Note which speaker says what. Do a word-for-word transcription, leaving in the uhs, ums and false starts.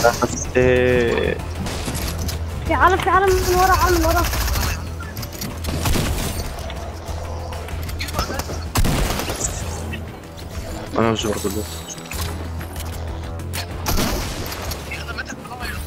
Speaker 1: بس آه،
Speaker 2: في عالم في عالم من ورا، عالم من ورا.
Speaker 1: انا مش برضه